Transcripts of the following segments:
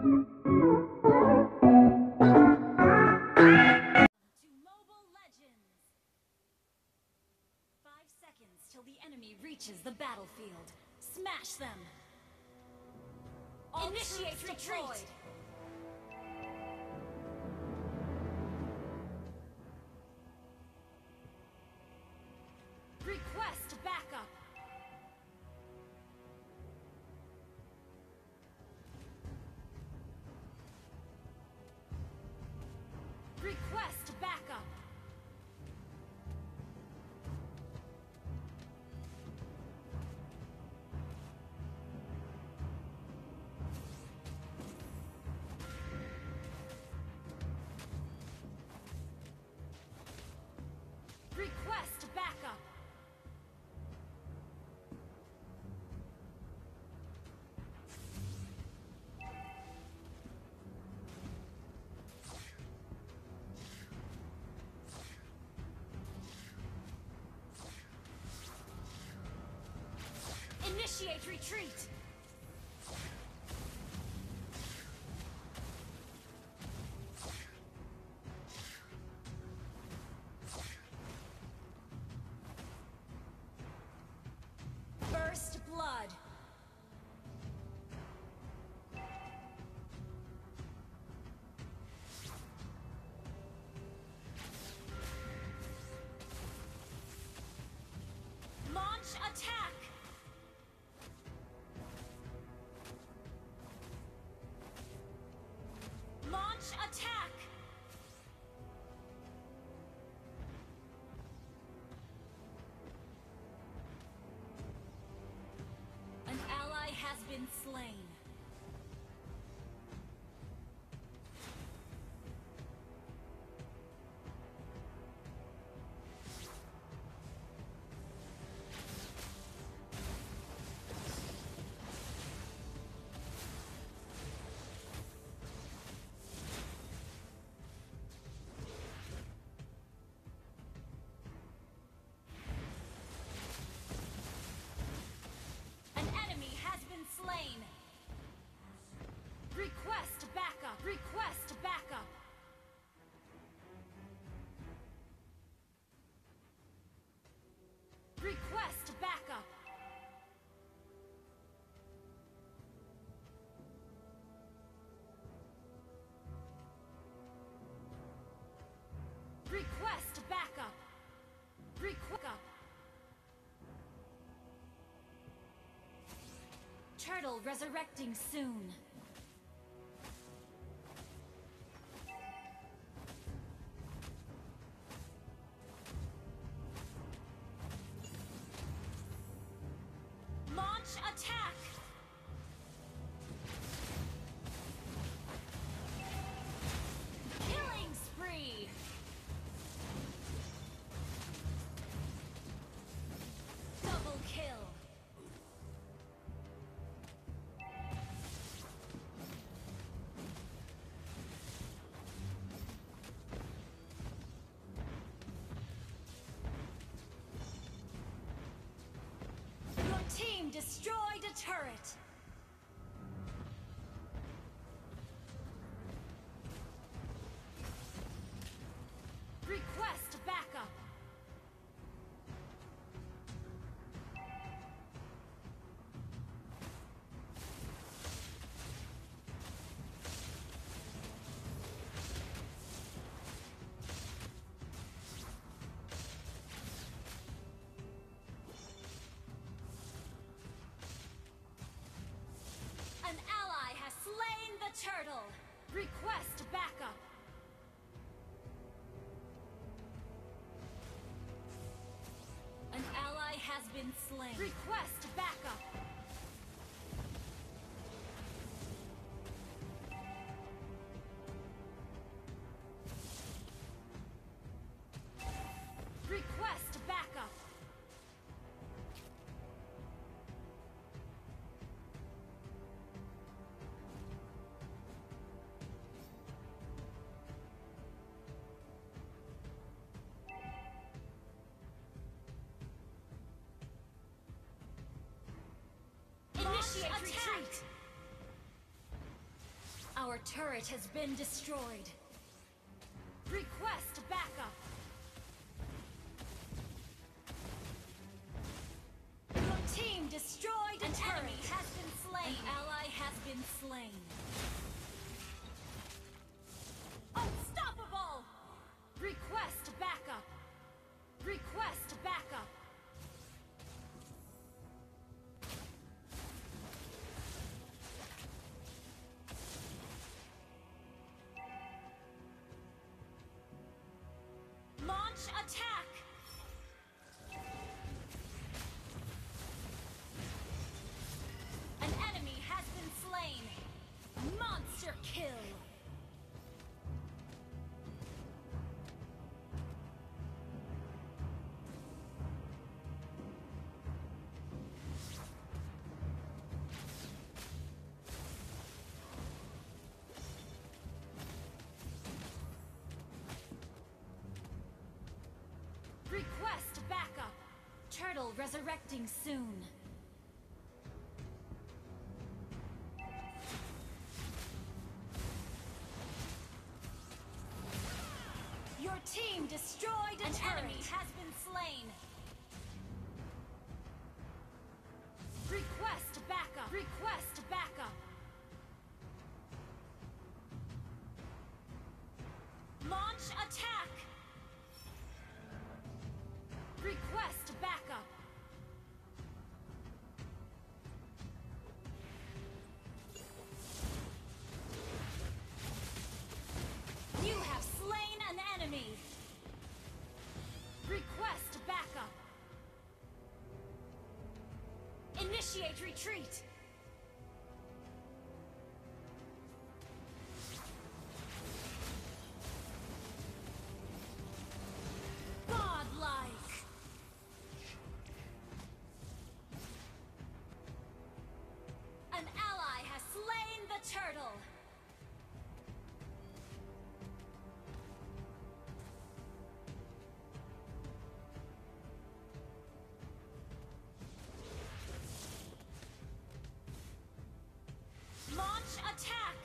Mobile Legends! 5 seconds till the enemy reaches the battlefield. Smash them! All Initiate retreat! Request backup! Request backup! Request backup! Initiate retreat! First blood! Launch attack! Launch attack! An ally has been slain. An enemy has been slain. Request backup! Request backup! Request backup! Request backup! Request. Turtle resurrecting soon. Launch attack! Killing spree! Double kill! Your team destroyed a turret! Request backup! An ally has slain the turtle! Request backup! An ally has been slain. Request backup! Request backup! Initiate retreat! turret has been destroyed. Request backup. Your team destroyed a turret. An enemy has been slain. An ally has been slain. Unstoppable! Request backup. Request backup. Launch attack! An enemy has been slain. Monster kill! Request backup. Turtle resurrecting soon. Your team destroyed a turret. An enemy has been slain. Request backup. Request backup. Launch attack. Request backup. You have slain an enemy. Request backup. Initiate retreat. Godlike. An ally has slain the turtle. Launch attack!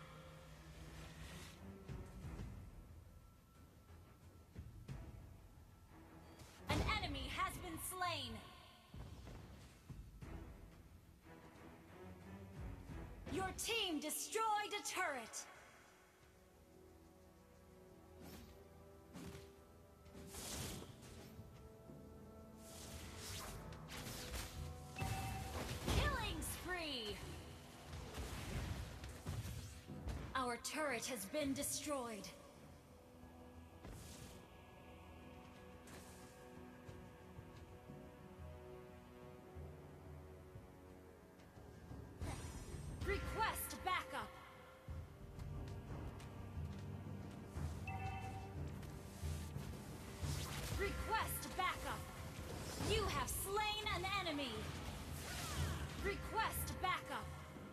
An enemy has been slain. Your team destroyed a turret. Killing spree! Our turret has been destroyed. Request backup. Request backup. You have slain an enemy. Request backup.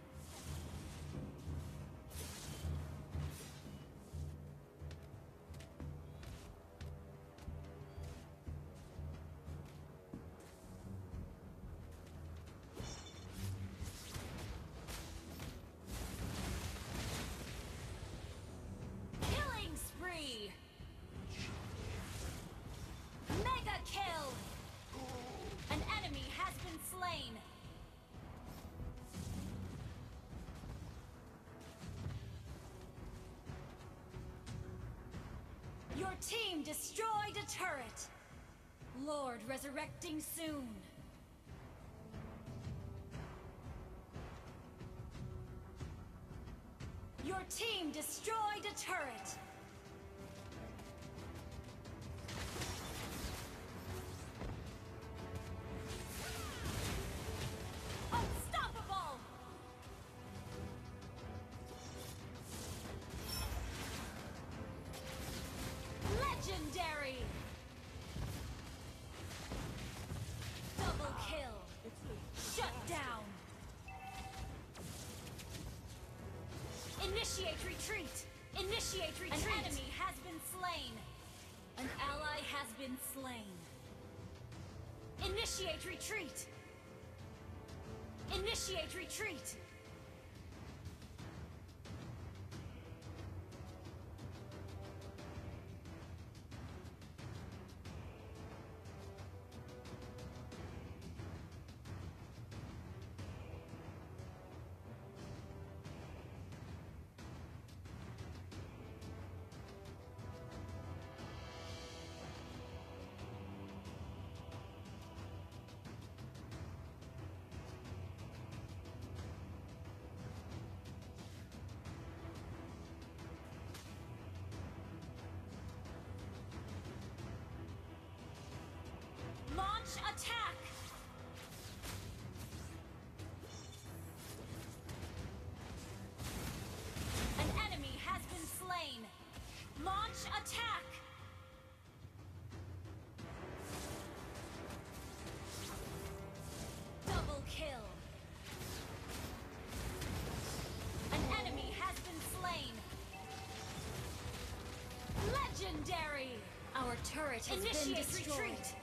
Killing spree. Mega kill. An enemy has been slain. Your team destroyed a turret. Lord resurrecting soon. Your team destroyed a turret. Unstoppable! Legendary! Double kill! Shut down! Initiate retreat! Initiate retreat! An enemy has been slain! An ally has been slain. Initiate retreat! Initiate retreat! Our turret has been Initiate destroyed. retreat.